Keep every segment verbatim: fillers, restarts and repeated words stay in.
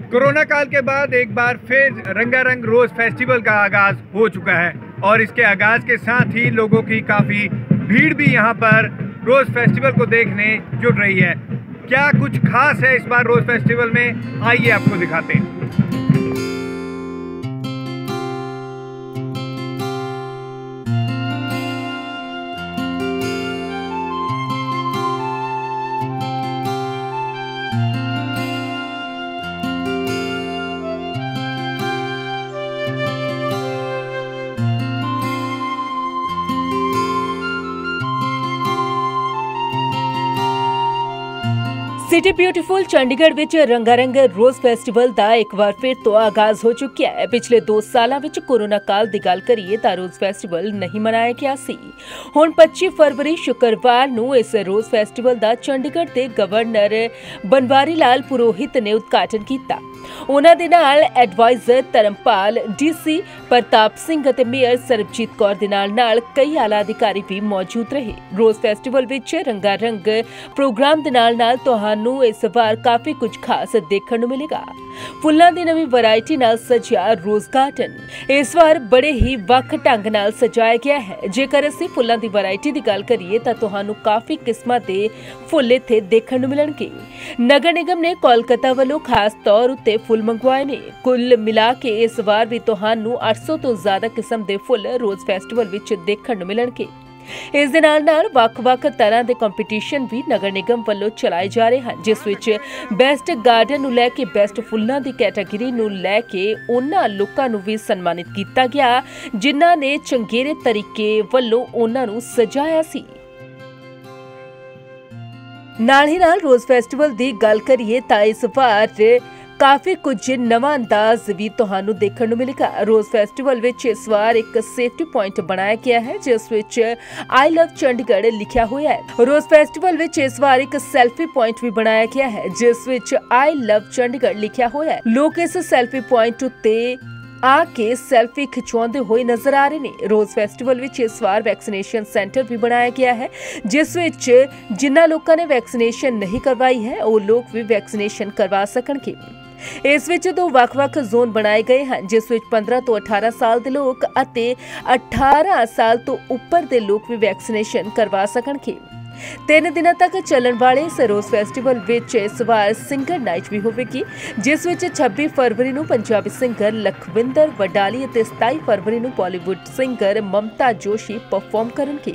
Corona काल के बाद एक बार फिर रंगारंग रोज फेस्टिवल का आगाज हो चुका है और इसके आगाज के साथ ही लोगों की काफी भीड़ भी यहाँ पर रोज फेस्टिवल को देखने जुट रही है। क्या कुछ खास है इस बार रोज फेस्टिवल में, आइए आपको दिखाते हैं। ਸਿਟੀ ਬਿਊਟੀਫੁਲ ਚੰਡੀਗੜ੍ਹ ਵਿੱਚ ਰੰਗਾਰੰਗ ਰੋਜ਼ ਫੈਸਟੀਵਲ ਦਾ ਇੱਕ ਵਾਰ ਫਿਰ ਤੋਂ ਆਗਾਜ਼ ਹੋ ਚੁੱਕਿਆ ਹੈ। ਪਿਛਲੇ ਦੋ ਸਾਲਾਂ ਵਿੱਚ ਕੋਰੋਨਾ ਕਾਲ ਦੀ ਗੱਲ ਕਰੀਏ ਤਾਂ ਰੋਜ਼ ਫੈਸਟੀਵਲ ਨਹੀਂ ਮਨਾਇਆ ਗਿਆ ਸੀ। ਹੁਣ ਪੱਚੀ ਫਰਵਰੀ ਸ਼ੁੱਕਰਵਾਰ ਨੂੰ ਇਸ ਰੋਜ਼ ਫੈਸਟੀਵਲ ਦਾ ਚੰਡੀਗੜ੍ਹ ਦੇ ਗਵਰਨਰ ਬਨਵਾਰੀ ਲਾਲ ਪੁਰੋਹਿਤ ਨੇ ਉਦਘਾਟਨ ਕੀਤਾ। ਉਹਨਾਂ ਦੇ ਨਾਲ ਐਡਵਾਈਜ਼ਰ ਧਰਮਪਾਲ, ਡੀਸੀ ਪ੍ਰਤਾਪ ਸਿੰਘ ਅਤੇ ਮੇਅਰ ਸਰਬਜੀਤ ਕੌਰ ਦੇ ਨਾਲ ਨਾਲ ਕਈ ਆਲਾ ਅਧਿਕਾਰੀ ਵੀ ਮੌਜੂਦ ਰਹੇ। ਰੋਜ਼ ਫੈਸਟੀਵਲ ਵਿੱਚ ਰੰਗਾਰੰਗ ਪ੍ਰੋਗਰਾਮ ਦੇ ਨਾਲ ਨਾਲ ਤੁਹਾਨੂੰ ਇਸ ਵਾਰ ਕਾਫੀ ਕੁਝ ਖਾਸ ਦੇਖਣ ਨੂੰ ਮਿਲੇਗਾ। ਫੁੱਲਾਂ ਦੀ ਨਵੀਂ ਵੈਰਾਈਟੀ ਨਾਲ ਸਜਿਆ ਰੋਜ਼ ਗਾਰਡਨ ਇਸ ਵਾਰ ਬੜੇ ਹੀ ਵੱਖ ਢੰਗ ਨਾਲ ਸਜਾਇਆ ਗਿਆ ਹੈ। ਜੇਕਰ ਅਸੀਂ ਫੁੱਲਾਂ ਦੀ ਵੈਰਾਈਟੀ ਦੀ ਗੱਲ ਕਰੀਏ ਤਾਂ ਤੁਹਾਨੂੰ ਕਾਫੀ ਕਿਸਮਾਂ ਦੇ ਫੁੱਲ ਇੱਥੇ ਦੇਖਣ ਨੂੰ ਮਿਲਣਗੇ। ਨਗਰ ਨਿਗਮ ਨੇ ਕੋਲਕਾਤਾ ਵੱਲੋਂ ਖਾਸ ਤੌਰ ਉੱਤੇ ਫੁੱਲ ਮੰਗਵਾਏ ਨੇ। ਕੁੱਲ ਮਿਲਾ ਕੇ ਇਸ ਵਾਰ ਵੀ ਤੁਹਾਨੂੰ ਅੱਠ ਸੌ ਤੋਂ ਜ਼ਿਆਦਾ ਕਿਸਮ ਦੇ ਫੁੱਲ ਰੋਜ਼ ਫੈਸਟੀਵਲ ਵਿੱਚ ਦੇਖਣ ਨੂੰ ਮਿਲਣਗੇ। ਇਸ ਦੇ ਨਾਲ ਨਾਲ ਵੱਖ-ਵੱਖ ਤਰ੍ਹਾਂ ਦੇ ਕੰਪੀਟੀਸ਼ਨ ਵੀ ਨਗਰ ਨਿਗਮ ਵੱਲੋਂ ਚਲਾਏ ਜਾ ਰਹੇ ਹਨ, ਜਿਸ ਵਿੱਚ ਬੈਸਟ ਗਾਰਡਨ ਨੂੰ ਲੈ ਕੇ ਬੈਸਟ ਫੁੱਲਾਂ ਦੀ ਕੈਟਾਗਰੀ ਨੂੰ ਲੈ ਕੇ ਉਹਨਾਂ ਲੋਕਾਂ ਨੂੰ ਵੀ ਸਨਮਾਨਿਤ ਕੀਤਾ ਗਿਆ ਜਿਨ੍ਹਾਂ ਨੇ ਚੰਗੇਰੇ ਤਰੀਕੇ ਵੱਲੋਂ ਉਹਨਾਂ ਨੂੰ ਸਜਾਇਆ ਸੀ। ਨਾਲ ਹੀ ਨਾਲ ਰੋਜ਼ ਫੈਸਟੀਵਲ ਦੀ ਗੱਲ ਕਰੀਏ ਤਾਂ ਇਸ ਵਾਰ ਕਾਫੀ ਕੁਝ ਨਵਾਂ ਅੰਦਾਜ਼ ਵੀ ਤੁਹਾਨੂੰ ਦੇਖਣ ਨੂੰ ਮਿਲੇਗਾ। ਰੋਜ਼ ਫੈਸਟੀਵਲ ਵਿੱਚ ਇਸ ਵਾਰ ਇੱਕ ਸੇਫਟੀ ਪੁਆਇੰਟ ਬਣਾਇਆ ਗਿਆ ਹੈ ਜਿਸ ਵਿੱਚ ਆਈ ਲਵ ਚੰਡੀਗੜ੍ਹ ਲਿਖਿਆ ਹੋਇਆ ਹੈ। ਰੋਜ਼ ਫੈਸਟੀਵਲ ਵਿੱਚ ਇਸ ਵਾਰ ਇੱਕ ਸੈਲਫੀ ਪੁਆਇੰਟ ਵੀ ਬਣਾਇਆ ਗਿਆ ਹੈ ਜਿਸ ਵਿੱਚ ਆਈ ਲਵ ਚੰਡੀਗੜ੍ਹ ਲਿਖਿਆ ਹੋਇਆ ਹੈ। ਲੋਕ ਇਸ ਸੈਲਫੀ ਪੁਆਇੰਟ ਉੱਤੇ ਆ ਕੇ ਸੈਲਫੀ ਖਿਚਵਾਉਂਦੇ ਹੋਏ ਨਜ਼ਰ ਆ ਰਹੇ ਨੇ। ਰੋਜ਼ ਫੈਸਟੀਵਲ ਵਿੱਚ ਇਸ ਵਾਰ ਵੈਕਸੀਨੇਸ਼ਨ ਸੈਂਟਰ ਵੀ ਬਣਾਇਆ ਗਿਆ ਹੈ ਜਿਸ ਵਿੱਚ ਜਿਨ੍ਹਾਂ ਲੋਕਾਂ ਨੇ ਵੈਕਸੀਨੇਸ਼ਨ ਨਹੀਂ ਕਰਵਾਈ ਹੈ ਉਹ ਲੋਕ ਵੀ ਵੈਕਸੀਨੇਸ਼ਨ ਕਰਵਾ ਸਕਣਗੇ। ਇਸ ਵਿੱਚ ਦੋ ਵੱਖ-ਵੱਖ ਜ਼ੋਨ ਬਣਾਏ ਗਏ ਹਨ ਜਿਸ ਵਿੱਚ ਪੰਦਰਾਂ ਤੋਂ ਅਠਾਰਾਂ ਸਾਲ ਦੇ ਲੋਕ ਅਤੇ ਅਠਾਰਾਂ ਸਾਲ ਤੋਂ ਉੱਪਰ ਦੇ ਲੋਕ ਵੀ ਵੈਕਸੀਨੇਸ਼ਨ ਕਰਵਾ ਸਕਣਗੇ। ਤਿੰਨ ਦਿਨਾਂ ਤੱਕ ਚੱਲਣ ਵਾਲੇ ਇਸ ਰੋਜ਼ ਫੈਸਟੀਵਲ ਵਿੱਚ ਇਸ ਵਾਰ ਸਿੰਗਰ ਨਾਈਟ ਵੀ ਹੋਵੇਗੀ ਜਿਸ ਵਿੱਚ ਛੱਬੀ ਫਰਵਰੀ ਨੂੰ ਪੰਜਾਬੀ ਸਿੰਗਰ ਲਖਵਿੰਦਰ ਵਡਾਲੀ ਅਤੇ ਸਤਾਈ फरवरी ਨੂੰ Bollywood singer Mamta Joshi perform करेंगे।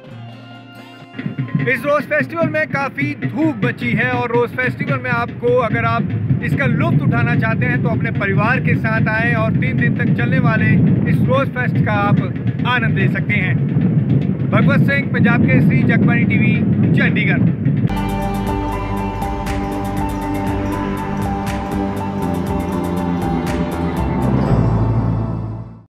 इस रोज फेस्टिवल में काफी धूप मची है और रोज फेस्टिवल में आपको अगर आप इसका लुत्फ उठाना चाहते हैं तो अपने परिवार के साथ आएं और तीन दिन तक चलने वाले इस रोज फेस्ट का आप आनंद ले सकते हैं। भगवत सिंह, पंजाब केसरी, जगबानी टीवी, चंडीगढ़।